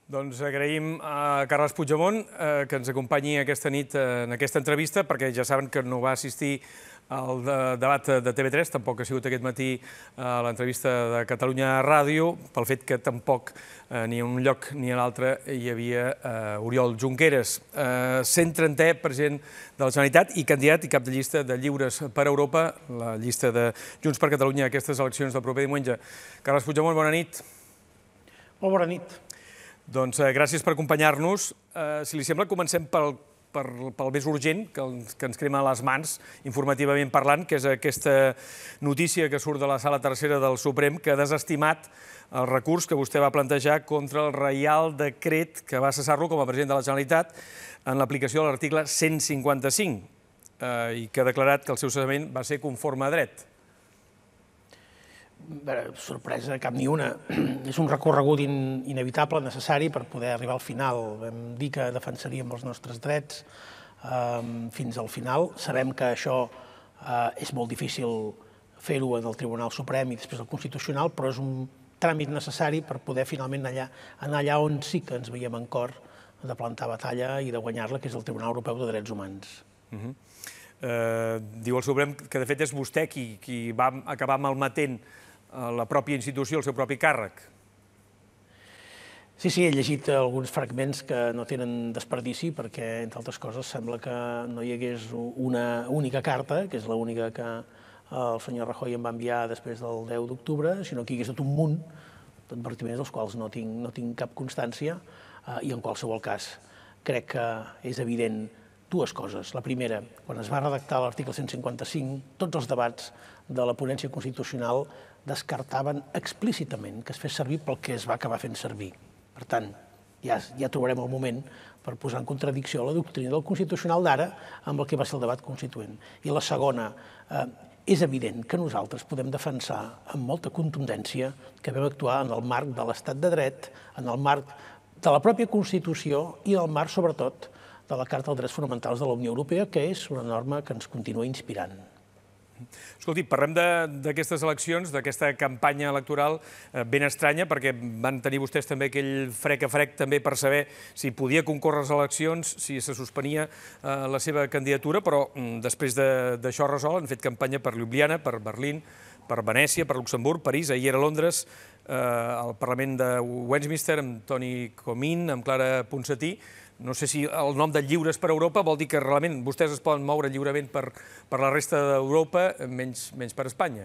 Doncs agraïm a Carles Puigdemont que ens acompanyi aquesta nit en aquesta entrevista, perquè ja saben que no va assistir al debat de TV3, tampoc ha sigut aquest matí a l'entrevista de Catalunya Ràdio, pel fet que tampoc ni en un lloc ni en l'altre hi havia Oriol Junqueras, 130è president de la Generalitat i candidat i cap de llista de Lliures per Europa, la llista de Junts per Catalunya a aquestes eleccions del proper diumenge. Carles Puigdemont, bona nit. Molt bona nit. Doncs gràcies per acompanyar-nos. Si li sembla, comencem pel més urgent, que ens crema a les mans, informativament parlant, que és aquesta notícia que surt de la Sala Tercera del Suprem, que ha desestimat el recurs que vostè va plantejar contra el Reial Decret que va cessar-lo com a president de la Generalitat en l'aplicació de l'article 155 i que ha declarat que el seu cessament va ser conforme a dret. Sorpresa cap ni una. És un recorregut inevitable, necessari per poder arribar al final. Vam dir que defensaríem els nostres drets fins al final. Sabem que això és molt difícil fer-ho en el Tribunal Suprem i després al Constitucional, però és un tràmit necessari per poder finalment anar allà on sí que ens veiem en cor de plantar batalla i de guanyar-la, que és el Tribunal Europeu de Drets Humans. Diu el Suprem que de fet és vostè qui va acabar malmetent la pròpia institució, el seu propi càrrec. Sí, he llegit alguns fragments que no tenen desperdici perquè, entre altres coses, sembla que no hi hagués una única carta, que és l'única que el senyor Rajoy em va enviar després del 10 d'octubre, sinó que hi hagués tot un munt d'advertiments dels quals no tinc cap constància i, en qualsevol cas, crec que és evident dues coses. La primera, quan es va redactar l'article 155, tots els debats de la ponència constitucional descartaven explícitament que es fes servir pel que es va acabar fent servir. Per tant, ja trobarem el moment per posar en contradicció la doctrina del Constitucional d'ara amb el que va ser el debat constituent. I la segona, és evident que nosaltres podem defensar amb molta contundència que vam actuar en el marc de l'estat de dret, en el marc de la pròpia Constitució i en el marc, sobretot, de la Carta dels Drets Fonamentals de la Unió Europea, que és una norma que ens continua inspirant. Escolti, parlem d'aquestes eleccions, d'aquesta campanya electoral ben estranya, perquè van tenir vostès també aquell frec a frec també per saber si podia concórrer a les eleccions, si se suspenia la seva candidatura, però després d'això resolt han fet campanya per Ljubljana, per Berlín, per Venècia, per Luxemburg, París, ahir era Londres, al Parlament de Westminster, amb Toni Comín, amb Clara Ponsatí. No sé si el nom de Lliures per Europa vol dir que realment vostès es poden moure lliurement per la resta d'Europa, menys per Espanya.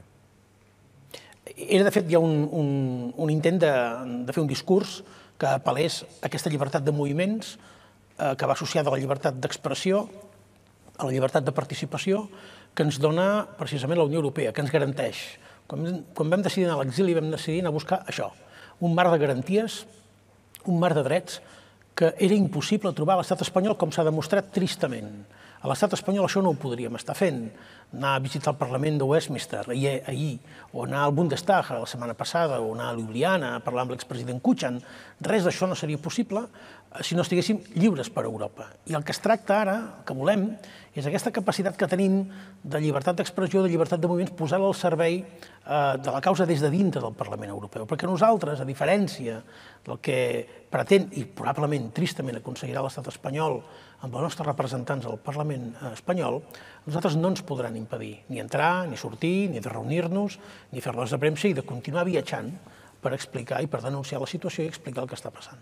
Era, de fet, ja un intent de fer un discurs que apel·lés a aquesta llibertat de moviments, que va associada a la llibertat d'expressió, a la llibertat de participació, que ens dona precisament la Unió Europea, que ens garanteix. Quan vam decidir anar a l'exili, vam decidir anar a buscar això, un marc de garanties, un marc de drets, que era impossible trobar a l'estat espanyol, com s'ha demostrat tristament. A l'estat espanyol això no ho podríem estar fent. Anar a visitar el Parlament de Westminster ahir, o anar al Bundestag la setmana passada, o anar a Ljubljana a parlar amb l'expresident Kuchan. Res d'això no seria possible si no estiguéssim lliures per Europa. I el que es tracta ara, que volem, és aquesta capacitat que tenim de llibertat d'expressió, de llibertat de moviments, posar-la al servei de la causa des de dintre del Parlament Europeu. Perquè nosaltres, a diferència del que pretén, i probablement tristament aconseguirà l'estat espanyol amb els nostres representants al Parlament espanyol, nosaltres no ens podran impedir ni entrar, ni sortir, ni de reunir-nos, ni fer rodes de premsa i de continuar viatjant per explicar i per denunciar la situació i explicar el que està passant.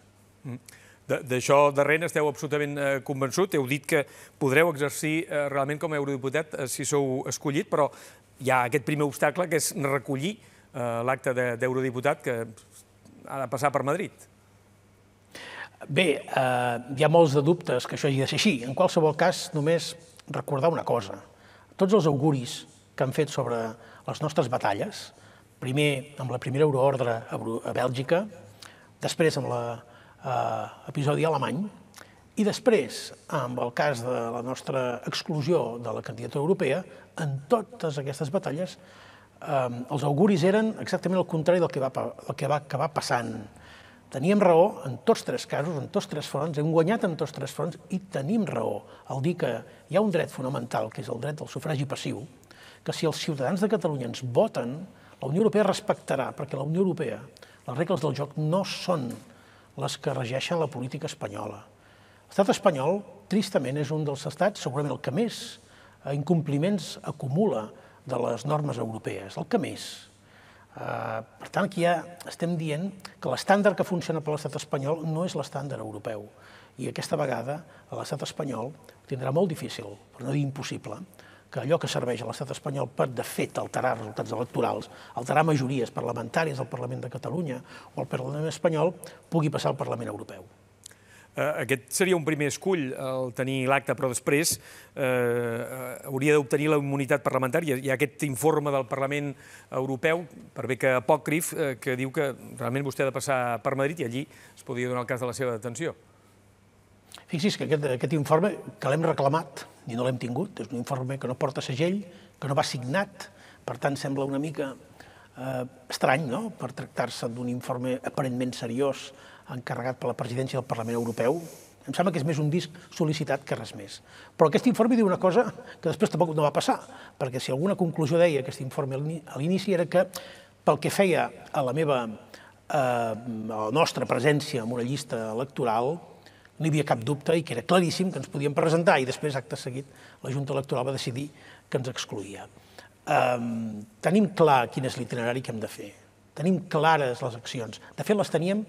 D'això darrer n'esteu absolutament convençut. Heu dit que podreu exercir realment com a eurodiputat si sou escollit, però hi ha aquest primer obstacle, que és recollir l'acte d'eurodiputat que ha de passar per Madrid. Bé, hi ha molts de dubtes que això hagi de ser així. En qualsevol cas, només recordar una cosa. Tots els auguris que han fet sobre les nostres batalles, primer amb la primera euroordre a Bèlgica, després amb l'episodi alemany, i després, amb el cas de la nostra exclusió de la candidatura europea, en totes aquestes batalles, els auguris eren exactament el contrari del que va acabar passant. Teníem raó en tots tres casos, en tots tres fronts, hem guanyat en tots tres fronts i tenim raó al dir que hi ha un dret fonamental, que és el dret del sufragi passiu, que si els ciutadans de Catalunya ens voten, la Unió Europea respectarà, perquè la Unió Europea, les regles del joc no són les que regeixen la política espanyola. L'estat espanyol, tristament, és un dels estats, segurament el que més incompliments acumula de les normes europees, el que més. Per tant, aquí ja estem dient que l'estàndard que funciona per l'estat espanyol no és l'estàndard europeu. I aquesta vegada l'estat espanyol tindrà molt difícil, per no dir impossible, que allò que serveix a l'estat espanyol per, de fet, alterar resultats electorals, alterar majories parlamentàries al Parlament de Catalunya o al Parlament espanyol, pugui passar al Parlament europeu. Aquest seria un primer escull, el tenir l'acte, però després hauria d'obtenir la immunitat parlamentària. Hi ha aquest informe del Parlament Europeu, per bé que apòcrif, que diu que realment vostè ha de passar per Madrid i allí es podria donar el cas de la seva detenció. Fixi's que aquest informe, que l'hem reclamat i no l'hem tingut, és un informe que no porta segell, que no va signat, per tant sembla una mica estrany, no?, per tractar-se d'un informe aparentment seriós encarregat per la presidència del Parlament Europeu. Em sembla que és més un disc sol·licitat que res més. Però aquest informe diu una cosa que després tampoc no va passar, perquè si alguna conclusió deia aquest informe a l'inici era que pel que feia a la nostra presència en una llista electoral no hi havia cap dubte i que era claríssim que ens podíem presentar i després, acte seguit, la Junta Electoral va decidir que ens excloïa. Tenim clar quin és l'itinerari que hem de fer. Tenim clares les accions. De fet, les teníem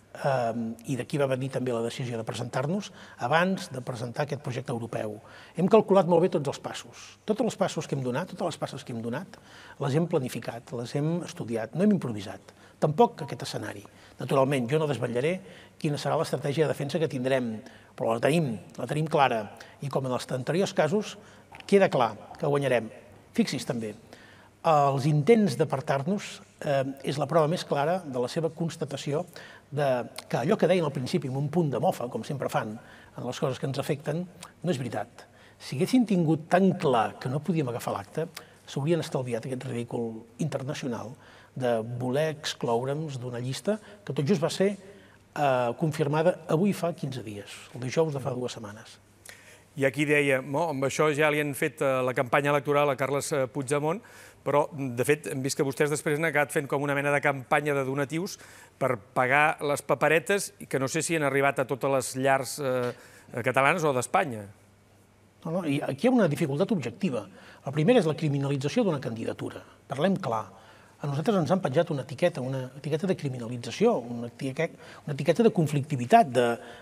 i d'aquí va venir també la decisió de presentar-nos abans de presentar aquest projecte europeu. Hem calculat molt bé tots els passos. Tots els passos que hem donat, totes les passes que hem donat, les hem planificat, les hem estudiat, no hem improvisat. Tampoc aquest escenari. Naturalment, jo no desvetllaré quina serà l'estratègia de defensa que tindrem, però la tenim clara. I com en els anteriors casos, queda clar que guanyarem. Fixi's també, els intents d'apartar-nos és la prova més clara de la seva constatació que allò que deien al principi amb un punt de mofa, com sempre fan en les coses que ens afecten, no és veritat. Si haguessin tingut tan clar que no podíem agafar l'acte, s'haurien estalviat aquest ridícul internacional de voler excloure'ns d'una llista que tot just va ser confirmada avui fa 15 dies, el dijous de fa 2 setmanes. I aquí deia, amb això ja li han fet la campanya electoral a Carles Puigdemont, però, de fet, hem vist que vostès després han acabat fent com una mena de campanya de donatius per pagar les paperetes, que no sé si han arribat a totes les llars catalanes o d'Espanya. No, i aquí hi ha una dificultat objectiva. La primera és la criminalització d'una candidatura. Parlem clar. A nosaltres ens han penjat una etiqueta de criminalització, una etiqueta de conflictivitat,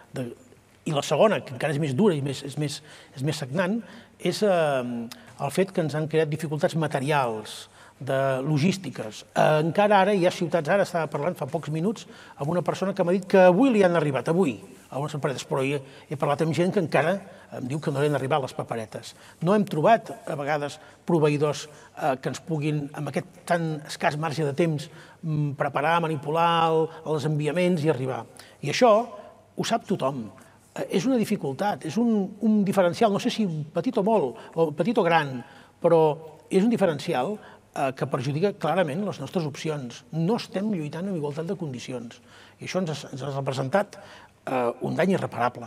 i la segona, que encara és més dura i és més sagnant, és el fet que ens han creat dificultats materials, de logístiques. Encara ara hi ha ciutats, ara estava parlant fa pocs minuts amb una persona que m'ha dit que avui li han arribat, avui, algunes paperetes, però he parlat amb gent que encara em diu que no li han arribat les paperetes. No hem trobat, a vegades, proveïdors que ens puguin, amb aquest tan escàs marge de temps, preparar, manipular els enviaments i arribar. I això ho sap tothom. És una dificultat, és un diferencial, no sé si petit o molt, o petit o gran, però és un diferencial que perjudica clarament les nostres opcions. No estem lluitant en igualtat de condicions. I això ens ha representat un dany irreparable.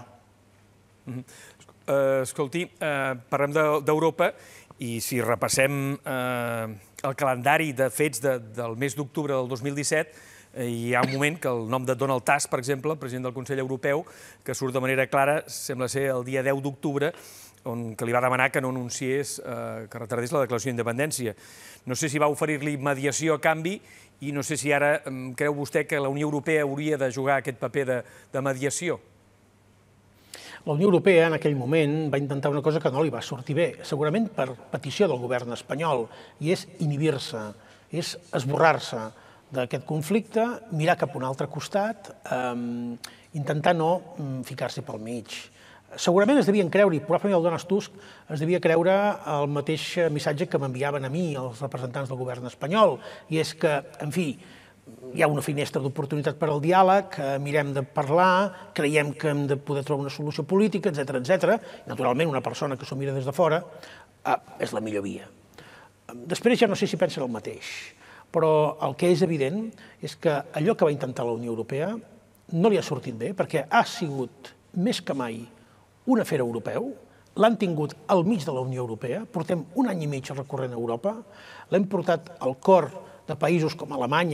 Escolti, parlem d'Europa i si repassem el calendari de fets del mes d'octubre del 2017, hi ha un moment que el nom de Donald Tusk, per exemple, el president del Consell Europeu, que surt de manera clara, sembla ser el dia 10 d'octubre, que li va demanar que no anunciés, que retardés la declaració d'independència. No sé si va oferir-li mediació a canvi i no sé si ara creu vostè que la Unió Europea hauria de jugar aquest paper de mediació. La Unió Europea en aquell moment va intentar una cosa que no li va sortir bé, segurament per petició del govern espanyol, i és inhibir-se, és esborrar-se d'aquest conflicte, mirar cap a un altre costat, intentar no ficar-s'hi pel mig. Segurament es devien creure, i probablement el Donald Tusk es devia creure el mateix missatge que m'enviaven a mi els representants del govern espanyol, i és que, en fi, hi ha una finestra d'oportunitat per al diàleg, mirem de parlar, creiem que hem de poder trobar una solució política, etc. Naturalment, una persona que s'ho mira des de fora és la millor via. Després ja no sé si pensen el mateix, però el que és evident és que allò que va intentar la Unió Europea no li ha sortit bé, perquè ha sigut més que mai un afer europeu, l'han tingut al mig de la Unió Europea, portem 1 any i mig recorrent a Europa, l'hem portat al cor de països com Alemanya,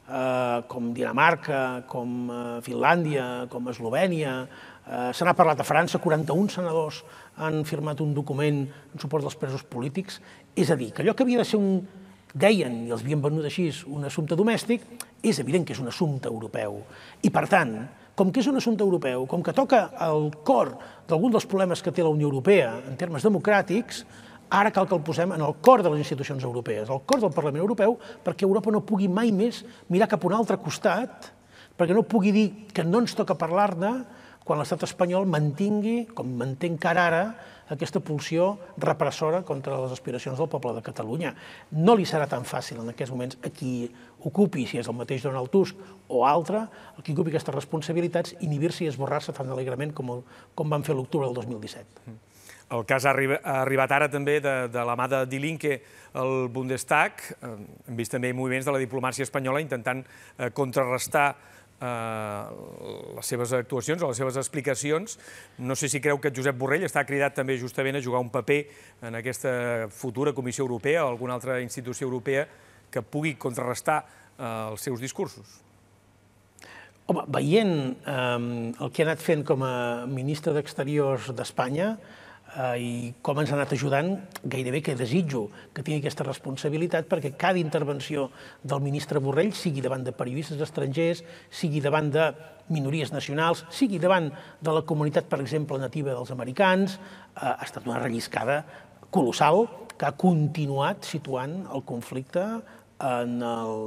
com Dinamarca, com Finlàndia, com Eslovènia. Se n'ha parlat a França, 41 senadors han firmat un document en suport dels presos polítics. És a dir, que allò que havia de ser deien, i els havien venut així, un assumpte domèstic, és evident que és un assumpte europeu. I, per tant, com que és un assumpte europeu, com que toca al cor d'algun dels problemes que té la Unió Europea en termes democràtics, ara cal que el posem en el cor de les institucions europees, al cor del Parlament Europeu, perquè Europa no pugui mai més mirar cap a un altre costat, perquè no pugui dir que no ens toca parlar-ne quan l'estat espanyol mantingui, com manté encara ara, aquesta pulsió repressora contra les aspiracions del poble de Catalunya. No li serà tan fàcil en aquests moments a qui ocupi, si és el mateix Donald Tusk o altre, a qui ocupi aquestes responsabilitats, inhibir-se i esborrar-se tan alegrement com van fer l'octubre del 2017. El cas ha arribat ara també de la mà de Die Linke al Bundestag. Hem vist també moviments de la diplomàcia espanyola intentant contrarrestar les seves actuacions o les seves explicacions. No sé si creu que Josep Borrell està cridat també justament a jugar un paper en aquesta futura Comissió Europea o alguna altra institució europea que pugui contrarrestar els seus discursos. Home, veient el que ha anat fent com a ministre d'Exteriors d'Espanya, i com ens ha anat ajudant, gairebé que desitjo que tingui aquesta responsabilitat perquè cada intervenció del ministre Borrell, sigui davant de periodistes estrangers, sigui davant de minories nacionals, sigui davant de la comunitat, per exemple, nativa dels americans, ha estat una relliscada colossal que ha continuat situant el conflicte en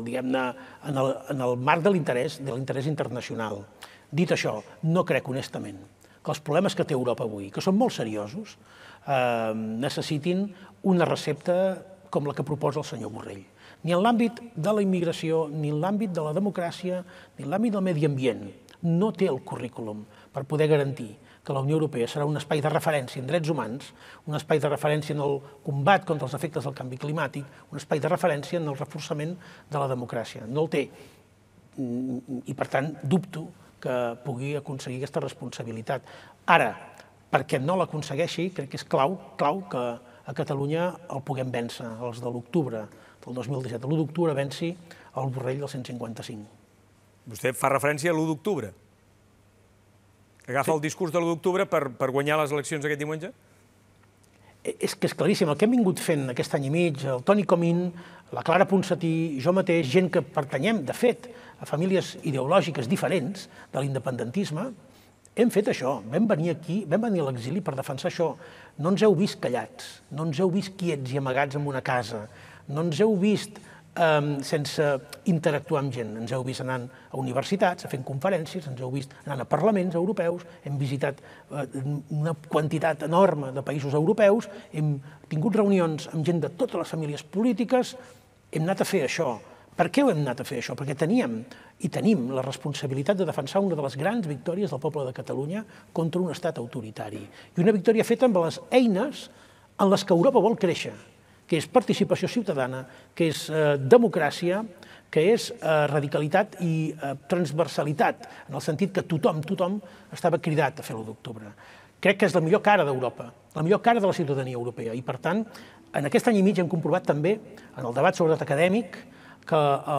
el marc de l'interès internacional. Dit això, no crec honestament que els problemes que té Europa avui, que són molt seriosos, necessitin una recepta com la que proposa el senyor Borrell. Ni en l'àmbit de la immigració, ni en l'àmbit de la democràcia, ni en l'àmbit del medi ambient. No té el currículum per poder garantir que la Unió Europea serà un espai de referència en drets humans, un espai de referència en el combat contra els efectes del canvi climàtic, un espai de referència en el reforçament de la democràcia. No el té. I, per tant, dubto que pugui aconseguir aquesta responsabilitat. Ara, perquè no l'aconsegueixi, crec que és clau que a Catalunya el puguem vèncer, els de l'octubre del 2017. L'1 d'octubre venci el Borrell del 155. Vostè fa referència a l'1 d'octubre. Agafa el discurs de l'1 d'octubre per guanyar les eleccions aquest diumenge? És que és claríssim. El que hem vingut fent aquest any i mig, el Toni Comín, la Clara Ponsatí, jo mateix, gent que pertanyem, de fet, a famílies ideològiques diferents de l'independentisme, hem fet això. Vam venir aquí, vam venir a l'exili per defensar això. No ens heu vist callats, no ens heu vist quiets i amagats en una casa, no ens heu vist sense interactuar amb gent. Ens heu vist anant a universitats, fent conferències, ens heu vist anant a parlaments europeus, hem visitat una quantitat enorme de països europeus, hem tingut reunions amb gent de totes les famílies polítiques, hem anat a fer això. Per què ho hem anat a fer això? Perquè teníem i tenim la responsabilitat de defensar una de les grans victòries del poble de Catalunya contra un estat autoritari. I una victòria feta amb les eines en les que Europa vol créixer, que és participació ciutadana, que és democràcia, que és radicalitat i transversalitat, en el sentit que tothom estava cridat a fer l'1 d'octubre. Crec que és la millor cara d'Europa, la millor cara de la ciutadania europea. I, per tant, en aquest any i mig hem comprovat també, en el debat sobre dret acadèmic, que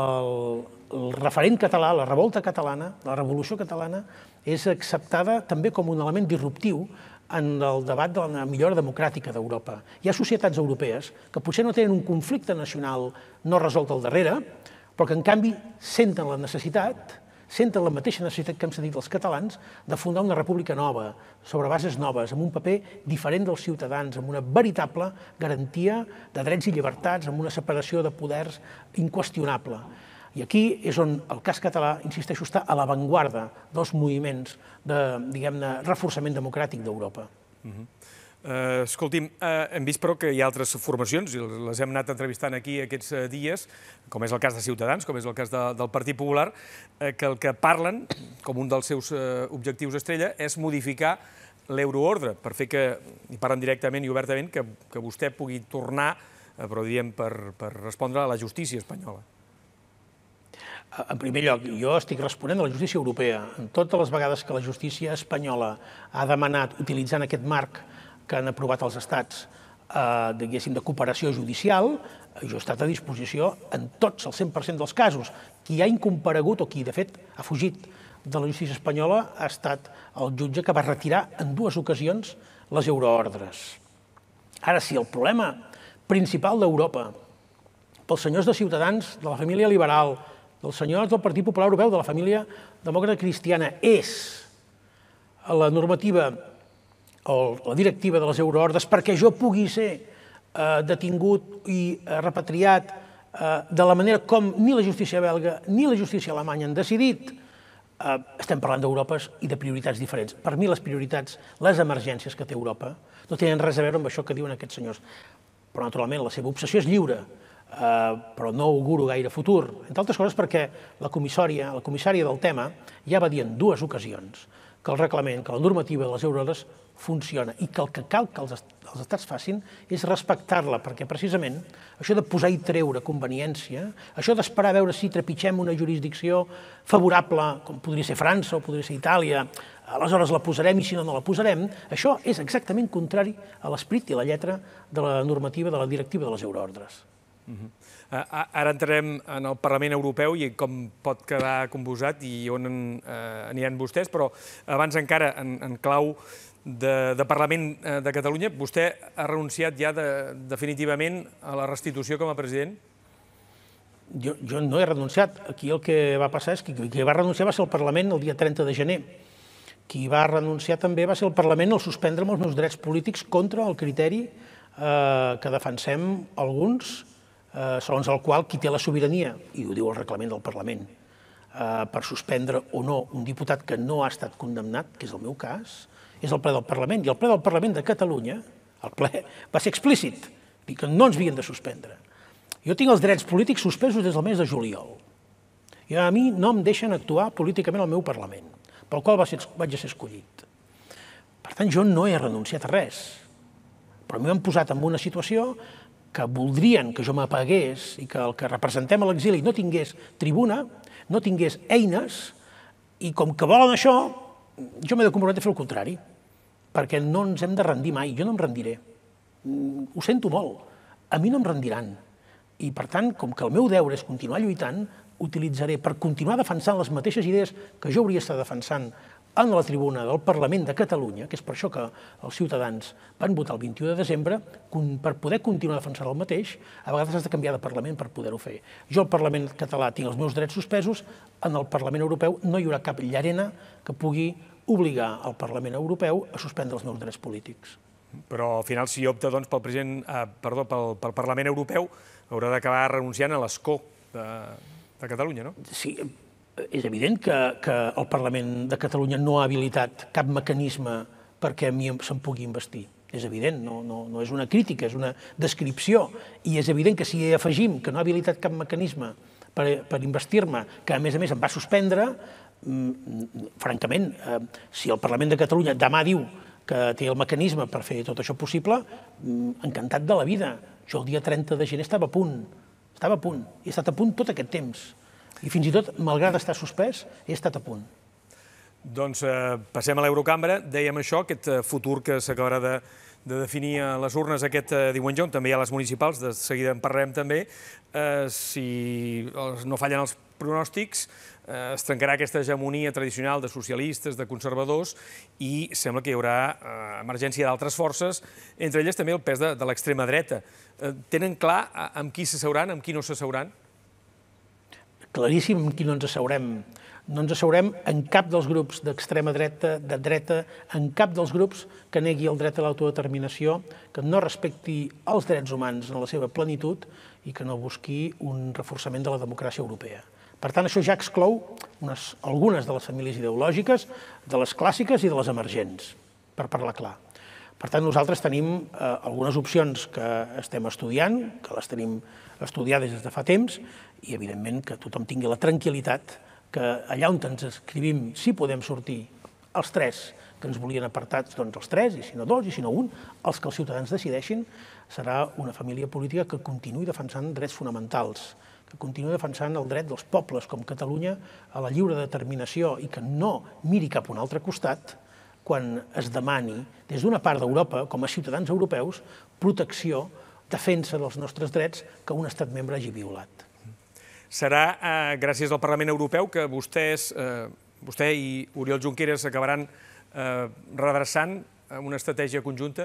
el referent català, la revolta catalana, la revolució catalana, és acceptada també com un element disruptiu en el debat de la millora democràtica d'Europa. Hi ha societats europees que potser no tenen un conflicte nacional no resolt al darrere, però que en canvi senten la necessitat, senten la mateixa necessitat que hem sentit els catalans de fundar una república nova, sobre bases noves, amb un paper diferent dels ciutadans, amb una veritable garantia de drets i llibertats, amb una separació de poders inqüestionable. I aquí és on el cas català, insisteixo, està a l'avantguarda dels moviments de, diguem-ne, reforçament democràtic d'Europa. Escolti'm, hem vist però que hi ha altres formacions, i les hem anat entrevistant aquí aquests dies, com és el cas de Ciutadans, com és el cas del Partit Popular, que el que parlen, com un dels seus objectius estrella, és modificar l'euroordre, per fer que, i parlen directament i obertament, que vostè pugui tornar, però diríem per respondre a la justícia espanyola. En primer lloc, jo estic responent a la justícia europea. En totes les vegades que la justícia espanyola ha demanat, utilitzant aquest marc que han aprovat els estats, diguéssim, de cooperació judicial, jo he estat a disposició en tots el 100% dels casos. Qui ha incomparegut o qui, de fet, ha fugit de la justícia espanyola ha estat el jutge que va retirar en 2 ocasions les euroordres. Ara, si el problema principal d'Europa pels senyors de Ciutadans, de la família liberal, dels senyors del Partit Popular Europeu, de la família demòcrata cristiana, és la normativa o la directiva de les euroordres perquè jo pugui ser detingut i repatriat de la manera com ni la justícia belga ni la justícia alemanya han decidit, estem parlant d'Europes i de prioritats diferents. Per mi les prioritats, les emergències que té Europa, no tenen res a veure amb això que diuen aquests senyors. Però, naturalment, la seva obsessió és lliure, però no auguro gaire futur. Entre altres coses perquè la comissària del tema ja va dir en 2 ocasions que el reglament, que la normativa de les euroordres funciona i que el que cal que els estats facin és respectar-la, perquè precisament això de posar i treure conveniència, això d'esperar a veure si trepitgem una jurisdicció favorable, com podria ser França o podria ser Itàlia, aleshores la posarem i si no, no la posarem, això és exactament contrari a l'esperit i la lletra de la normativa, de la directiva de les euroordres. Ara entrarem en el Parlament Europeu i com pot quedar composat i on aniran vostès, però abans encara, en clau de Parlament de Catalunya, vostè ha renunciat ja definitivament a la restitució com a president? Jo no he renunciat. Aquí el que va passar és que qui va renunciar va ser el Parlament el dia 30 de gener. Qui va renunciar també va ser el Parlament al suspendre els meus drets polítics contra el criteri que defensem alguns, segons el qual qui té la sobirania, i ho diu el reglament del Parlament, per suspendre o no un diputat que no ha estat condemnat, que és el meu cas, és el ple del Parlament. I el ple del Parlament de Catalunya, el ple, va ser explícit, dir que no ens havien de suspendre. Jo tinc els drets polítics suspesos des del mes de juliol. I a mi no em deixen actuar políticament al meu Parlament, pel qual vaig ser escollit. Per tant, jo no he renunciat a res, però m'han posat en una situació que voldrien que jo m'apagués i que el que representem a l'exili no tingués tribuna, no tingués eines, i com que volen això, jo m'he de comprometre a fer el contrari, perquè no ens hem de rendir mai, jo no em rendiré. Ho sento molt, a mi no em rendiran. I, per tant, com que el meu deure és continuar lluitant, utilitzaré per continuar defensant les mateixes idees que jo hauria estat defensant en la tribuna del Parlament de Catalunya, que és per això que els ciutadans van votar el 21 de desembre, per poder continuar defensant el mateix, a vegades has de canviar de Parlament per poder-ho fer. Jo al Parlament català tinc els meus drets suspesos, en el Parlament Europeu no hi haurà cap llarena que pugui obligar el Parlament Europeu a suspendre els meus drets polítics. Però al final, si opta pel Parlament Europeu, haurà d'acabar renunciant a l'escó de Catalunya, no? Sí, és evident que el Parlament de Catalunya no ha habilitat cap mecanisme perquè a mi se'm pugui investir. És evident, no és una crítica, és una descripció. I és evident que si afegim que no ha habilitat cap mecanisme per investir-me, que a més em va suspendre, francament, si el Parlament de Catalunya demà diu que té el mecanisme per fer tot això possible, encantat de la vida. Jo el dia 30 de gener estava a punt, he estat a punt tot aquest temps. I fins i tot, malgrat estar suspès, he estat a punt. Doncs passem a l'Eurocambra. Dèiem això, aquest futur que s'acabarà de definir a les urnes aquest diumenge, on també hi ha les municipals, de seguida en parlarem també. Si no fallen els pronòstics, es trencarà aquesta hegemonia tradicional de socialistes, de conservadors, i sembla que hi haurà emergència d'altres forces, entre elles també el pes de l'extrema dreta. Tenen clar amb qui s'asseuran, amb qui no s'asseuran? Claríssim amb qui no ens asseurem. No ens asseurem en cap dels grups d'extrema dreta, de dreta, en cap dels grups que negui el dret a l'autodeterminació, que no respecti els drets humans en la seva plenitud i que no busqui un reforçament de la democràcia europea. Per tant, això ja exclou algunes de les famílies ideològiques, de les clàssiques i de les emergents, per parlar clar. Per tant, nosaltres tenim algunes opcions que estem estudiant, que les tenim estudiades des de fa temps, i evidentment que tothom tingui la tranquil·litat que allà on ens escrivim si podem sortir els 3 que ens volien apartats, doncs els 3, i si no 2, i si no 1, els que els ciutadans decideixin, serà una família política que continuï defensant drets fonamentals, que continuï defensant el dret dels pobles com Catalunya a la lliure determinació i que no miri cap a un altre costat quan es demani des d'una part d'Europa, com a ciutadans europeus, protecció defensa dels nostres drets que un estat membre hagi violat. Serà gràcies al Parlament Europeu que vostè i Oriol Junqueras acabaran redreçant una estratègia conjunta?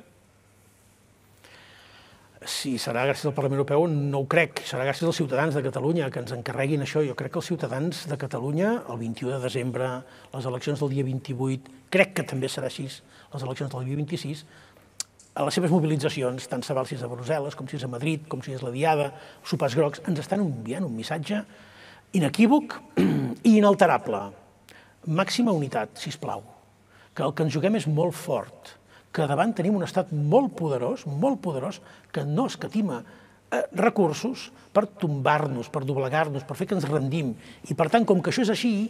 Si serà gràcies al Parlament Europeu, no ho crec. Serà gràcies als ciutadans de Catalunya que ens encarreguin això. Jo crec que els ciutadans de Catalunya, el 21 de desembre, les eleccions del dia 28, crec que també serà així, les eleccions del dia 26, a les seves mobilitzacions, tant se val si és a Brussel·les, com si és a Madrid, com si és la Diada, sopars grocs, ens estan enviant un missatge inequívoc i inalterable. Màxima unitat, sisplau, que el que ens juguem és molt fort, que davant tenim un estat molt poderós, que no escatima recursos per tombar-nos, per doblegar-nos, per fer que ens rendim. I, per tant, com que això és així,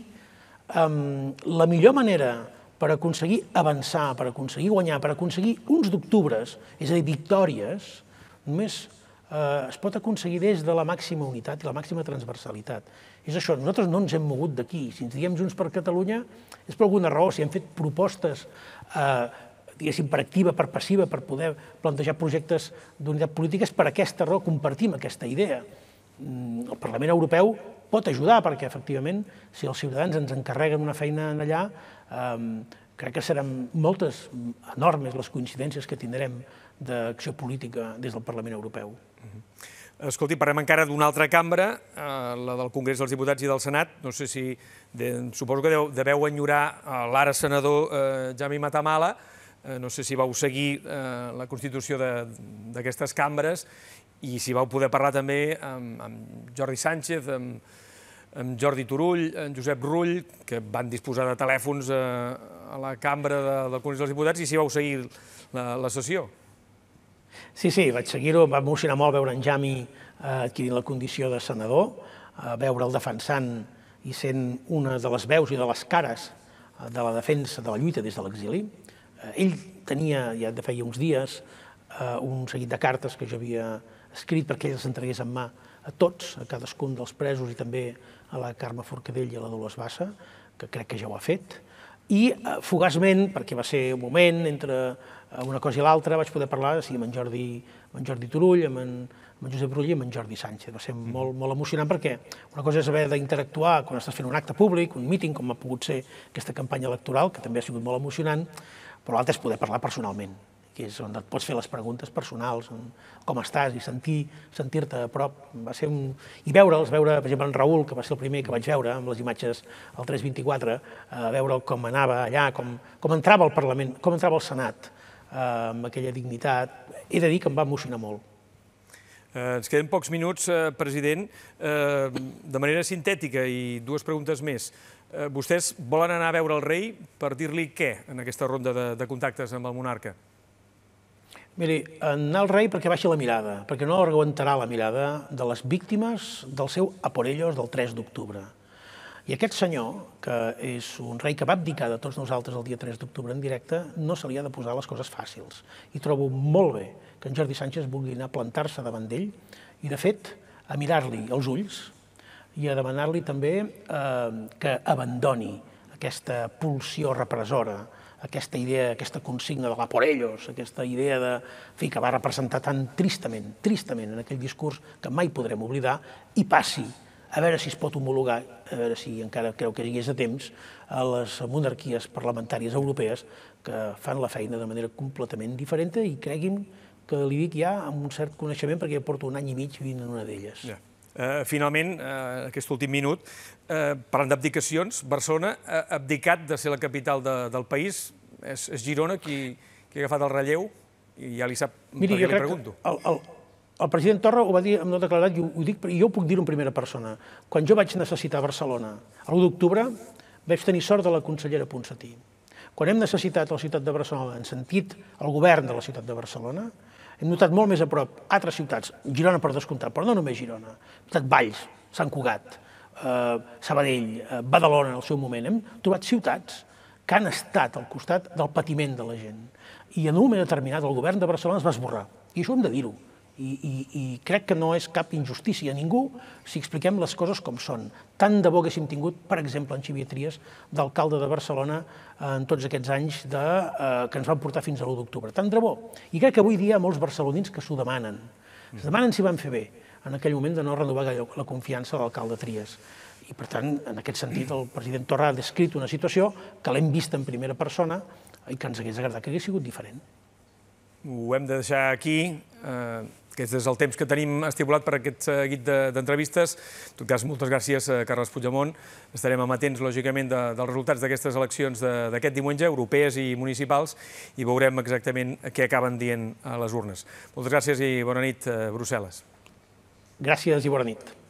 la millor manera per aconseguir avançar, per aconseguir guanyar, per aconseguir uns d'octubres, és a dir, victòries, només es pot aconseguir des de la màxima unitat i la màxima transversalitat. És això, nosaltres no ens hem mogut d'aquí. Si ens diem Junts per Catalunya és per alguna raó, si hem fet propostes diguéssim, per activa, per passiva, per poder plantejar projectes d'unitat política, és per aquesta raó compartim aquesta idea. El Parlament Europeu pot ajudar, perquè, efectivament, si els ciutadans ens encarreguen una feina allà, crec que seran moltes, enormes, les coincidències que tindrem d'acció política des del Parlament Europeu. Escolti, parlem encara d'una altra cambra, la del Congrés dels Diputats i del Senat. No sé si... Suposo que deveu enyorar l'ara senador Jaime Matamala. No sé si vau seguir la constitució d'aquestes cambres i si vau poder parlar també amb Jordi Sánchez, amb Jordi Turull, amb Josep Rull, que van disposar de telèfons a la cambra del Congrés dels Diputats, i si vau seguir la sessió. Sí, vaig seguir-ho, em va emocionar molt veure en Jami adquirint la condició de senador, veure'l defensant i sent una de les veus i de les cares de la defensa de la lluita des de l'exili. Ell tenia, ja de feia uns dies, un seguit de cartes que jo havia escrit perquè ell les entregués en mà a tots, a cadascun dels presos i també a la Carme Forcadell i a la Dolors Bassa, que crec que ja ho ha fet. I fugaçment, perquè va ser un moment entre una cosa i l'altra, vaig poder parlar amb en Jordi Turull, amb en Josep Rull i amb en Jordi Sánchez. Va ser molt emocionant perquè una cosa és haver d'interactuar quan estàs fent un acte públic, un míting, com ha pogut ser aquesta campanya electoral, que també ha sigut molt emocionant, però l'altre és poder parlar personalment, que és on et pots fer les preguntes personals, com estàs, i sentir-te a prop. I veure'ls, veure, per exemple, en Raül, que va ser el primer que vaig veure, amb les imatges al 324, veure'l com anava allà, com entrava al Parlament, com entrava al Senat, amb aquella dignitat. He de dir que em va emocionar molt. Ens queden pocs minuts, president. De manera sintètica i dues preguntes més. Vostès volen anar a veure el rei per dir-li què en aquesta ronda de contactes amb el monarca? Miri, anar al rei perquè baixi la mirada, perquè no aguantarà la mirada de les víctimes del seu a por ellos del 3 d'octubre. I aquest senyor, que és un rei que va abdicar de tots nosaltres el dia 3 d'octubre en directe, no se li ha de posar les coses fàcils. I trobo molt bé que en Jordi Sánchez vulgui anar a plantar-se davant d'ell i, de fet, a mirar-li els ulls i a demanar-li també que abandoni aquesta pulsió repressora, aquesta idea, aquesta consigna de la por ellos, aquesta idea que va representar tan tristament en aquell discurs que mai podrem oblidar, i passi a veure si es pot homologar, a veure si encara creu que hi és a temps, a les monarquies parlamentàries europees que fan la feina de manera completament diferent i cregui'm que li dic ja amb un cert coneixement perquè ja porto un any i mig vivint en una d'elles. Finalment, aquest últim minut, parlant d'abdicacions, Barcelona ha abdicat de ser la capital del país. És Girona qui ha agafat el relleu i ja li sap per què li pregunto. El president Torra ho va dir amb tota claredat i jo ho puc dir en primera persona. Quan jo vaig necessitar Barcelona l'1 d'octubre vaig tenir sort de la consellera Ponsatí. Quan hem necessitat a la ciutat de Barcelona, hem sentit el govern de la ciutat de Barcelona, hem notat molt més a prop altres ciutats, Girona per descomptat, però no només Girona, hem notat Valls, Sant Cugat, Sabadell, Badalona en el seu moment, hem trobat ciutats que han estat al costat del patiment de la gent. I en un moment determinat el govern de Barcelona es va esborrar, i això hem de dir-ho. I crec que no és cap injustícia a ningú si expliquem les coses com són. Tant de bo haguéssim tingut, per exemple, en Xavier Trias, d'alcalde de Barcelona en tots aquests anys que ens van portar fins a l'1 d'octubre. Tant de bo. I crec que avui dia hi ha molts barcelonins que s'ho demanen. Es demanen si van fer bé en aquell moment de no renovar la confiança de l'alcalde Trias. I, per tant, en aquest sentit, el president Torra ha descrit una situació que l'hem vist en primera persona i que ens hagués agradat que hagués sigut diferent. Ho hem de deixar aquí. Aquest és el temps que tenim estipulat per aquest seguit d'entrevistes. En tot cas, moltes gràcies, Carles Puigdemont. Estarem amatents, lògicament, dels resultats d'aquestes eleccions d'aquest diumenge, europees i municipals, i veurem exactament què acaben dient a les urnes. Moltes gràcies i bona nit, Brussel·les. Gràcies i bona nit.